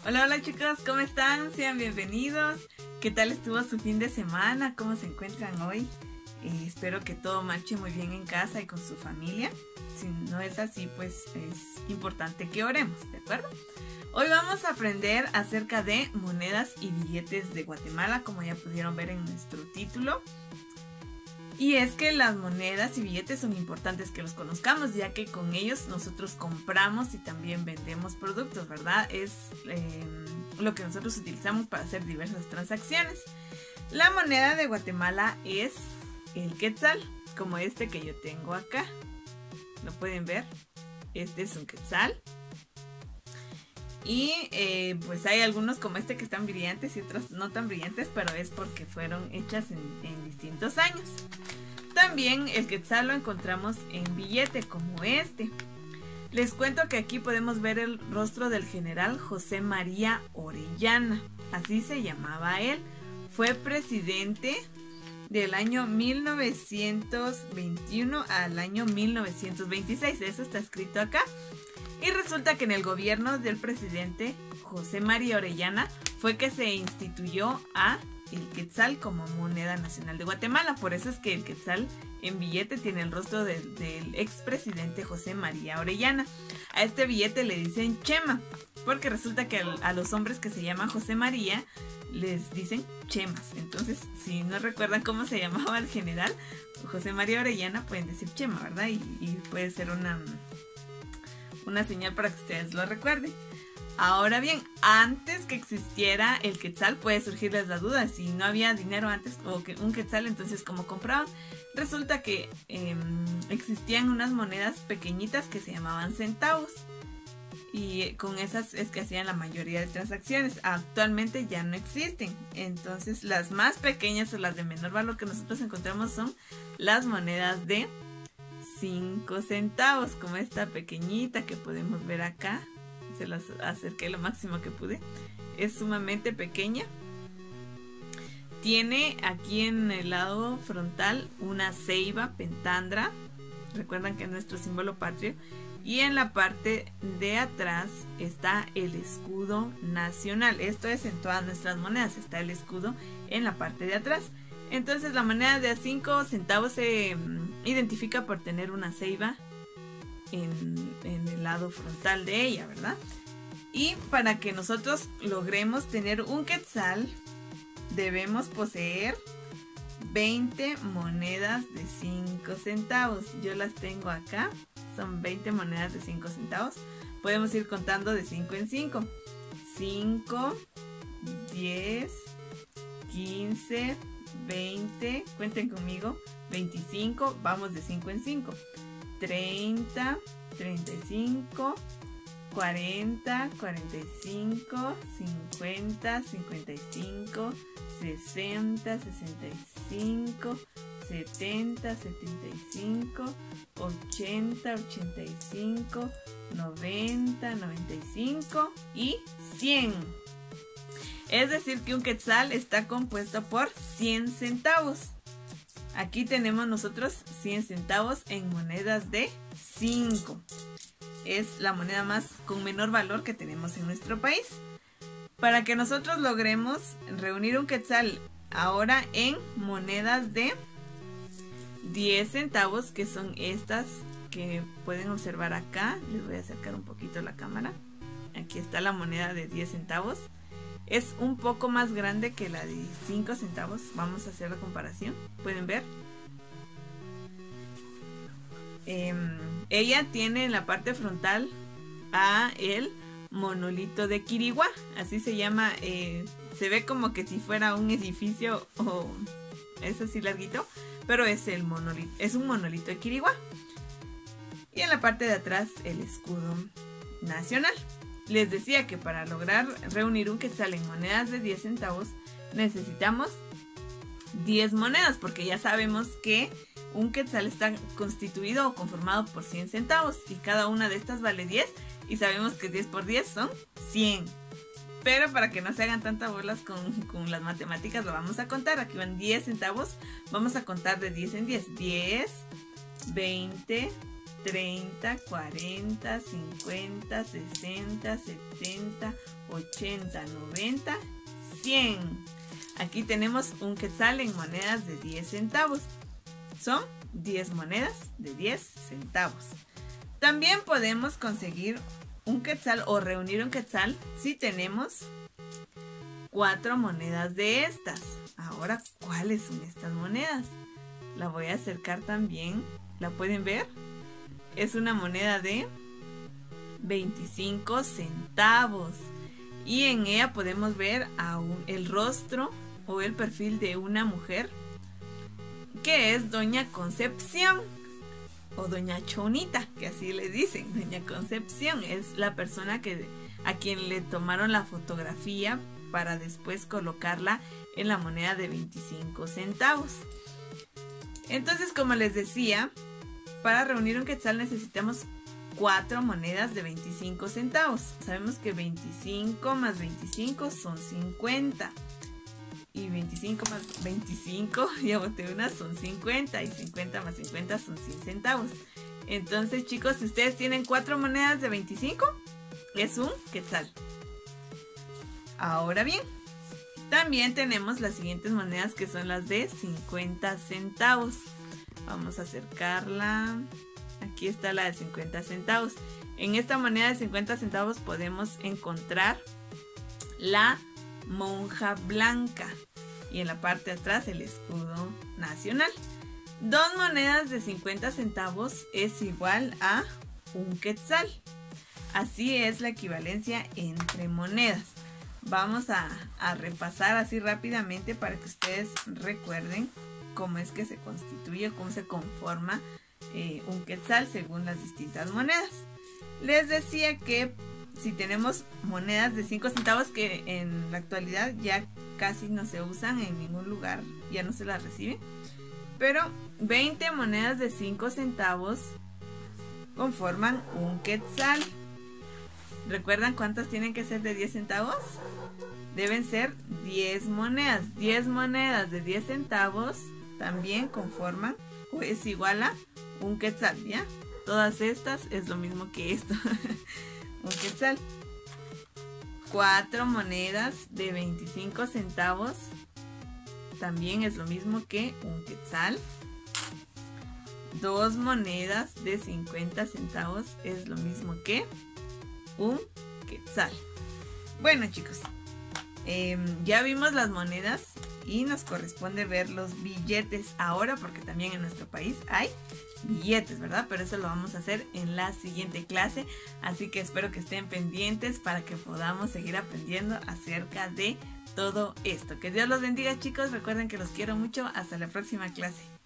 Hola, hola chicos, ¿cómo están? Sean bienvenidos. ¿Qué tal estuvo su fin de semana? ¿Cómo se encuentran hoy? Espero que todo marche muy bien en casa y con su familia. Si no es así, pues es importante que oremos, ¿de acuerdo? Hoy vamos a aprender acerca de monedas y billetes de Guatemala, como ya pudieron ver en nuestro título. Y es que las monedas y billetes son importantes que los conozcamos, ya que con ellos nosotros compramos y también vendemos productos, ¿verdad? Es lo que nosotros utilizamos para hacer diversas transacciones. La moneda de Guatemala es el quetzal, como este que yo tengo acá. ¿Lo pueden ver? Este es un quetzal. Y pues hay algunos como este que están brillantes y otros no tan brillantes, pero es porque fueron hechas en distintos años. También el quetzal lo encontramos en billete como este. Les cuento que aquí podemos ver el rostro del general José María Orellana, así se llamaba él. Fue presidente del año 1921 al año 1926, eso está escrito acá. Y resulta que en el gobierno del presidente José María Orellana fue que se instituyó a el quetzal como moneda nacional de Guatemala. Por eso es que el quetzal en billete tiene el rostro del expresidente José María Orellana. A este billete le dicen chema, porque resulta que a los hombres que se llaman José María les dicen chemas. Entonces, si no recuerdan cómo se llamaba el general José María Orellana, pueden decir chema, ¿verdad? Y puede ser una señal para que ustedes lo recuerden. Ahora bien, antes que existiera el quetzal, puede surgirles la duda, si no había dinero antes o que un quetzal, entonces ¿cómo compraban? Resulta que existían unas monedas pequeñitas que se llamaban centavos, y con esas es que hacían la mayoría de transacciones. Actualmente ya no existen, entonces las más pequeñas o las de menor valor que nosotros encontramos son las monedas de 5 centavos, como esta pequeñita que podemos ver acá. Se las acerqué lo máximo que pude. Es sumamente pequeña. Tiene aquí en el lado frontal una ceiba pentandra. Recuerdan que es nuestro símbolo patrio. Y en la parte de atrás está el escudo nacional. Esto es en todas nuestras monedas. Está el escudo en la parte de atrás. Entonces la moneda de 5 centavos se identifica por tener una ceiba en el lado frontal de ella, ¿verdad? Y para que nosotros logremos tener un quetzal, debemos poseer 20 monedas de 5 centavos. Yo las tengo acá, son 20 monedas de 5 centavos. Podemos ir contando de 5 en 5. 5, 10, 15, 20, cuenten conmigo, 25, vamos de 5 en 5. 30, 35, 40, 45, 50, 55, 60, 65, 70, 75, 80, 85, 90, 95 y 100. Es decir que un quetzal está compuesto por 100 centavos. Aquí tenemos nosotros 100 centavos en monedas de 5. Es la moneda con menor valor que tenemos en nuestro país. Para que nosotros logremos reunir un quetzal ahora en monedas de 10 centavos, que son estas que pueden observar acá. Les voy a acercar un poquito la cámara. Aquí está la moneda de 10 centavos. Es un poco más grande que la de 5 centavos. Vamos a hacer la comparación. ¿Pueden ver? Ella tiene en la parte frontal a el monolito de Quiriguá. Así se llama. Se ve como que si fuera un edificio o es así larguito. Pero es el monolito. Es un monolito de Quiriguá. Y en la parte de atrás el escudo nacional. Les decía que para lograr reunir un quetzal en monedas de 10 centavos necesitamos 10 monedas, porque ya sabemos que un quetzal está constituido o conformado por 100 centavos y cada una de estas vale 10 y sabemos que 10 por 10 son 100. Pero para que no se hagan tantas bolas con las matemáticas, lo vamos a contar. Aquí van 10 centavos, vamos a contar de 10 en 10. 10, 20, 30, 40, 50, 60, 70, 80, 90, 100. Aquí tenemos un quetzal en monedas de 10 centavos. Son 10 monedas de 10 centavos. También podemos conseguir un quetzal o reunir un quetzal si tenemos 4 monedas de estas. Ahora, ¿cuáles son estas monedas? La voy a acercar también. ¿La pueden ver? Es una moneda de 25 centavos. Y en ella podemos ver el rostro o el perfil de una mujer que es Doña Concepción o Doña Chonita, que así le dicen. Doña Concepción es la persona a quien le tomaron la fotografía para después colocarla en la moneda de 25 centavos. Entonces, como les decía, para reunir un quetzal necesitamos 4 monedas de 25 centavos. Sabemos que 25 más 25 son 50. Y 25 más 25, ya boté una, son 50. Y 50 más 50 son 100 centavos. Entonces, chicos, si ustedes tienen 4 monedas de 25, es un quetzal. Ahora bien, también tenemos las siguientes monedas que son las de 50 centavos. Vamos a acercarla. Aquí está la de 50 centavos. En esta moneda de 50 centavos podemos encontrar la monja blanca y en la parte de atrás el escudo nacional. 2 monedas de 50 centavos es igual a un quetzal. Así es la equivalencia entre monedas. Vamos a repasar así rápidamente para que ustedes recuerden cómo es que se constituye, cómo se conforma un quetzal según las distintas monedas. Les decía que si tenemos monedas de 5 centavos que en la actualidad ya casi no se usan en ningún lugar, ya no se las reciben, pero 20 monedas de 5 centavos conforman un quetzal. ¿Recuerdan cuántas tienen que ser de 10 centavos? Deben ser 10 monedas. 10 monedas de 10 centavos también conforman o es igual a un quetzal, ¿ya? Todas estas es lo mismo que esto. Un quetzal. 4 monedas de 25 centavos también es lo mismo que un quetzal. 2 monedas de 50 centavos es lo mismo que un quetzal. Bueno, chicos, ya vimos las monedas y nos corresponde ver los billetes ahora, porque también en nuestro país hay billetes, ¿verdad? Pero eso lo vamos a hacer en la siguiente clase, así que espero que estén pendientes para que podamos seguir aprendiendo acerca de todo esto. Que Dios los bendiga, chicos, recuerden que los quiero mucho, hasta la próxima clase.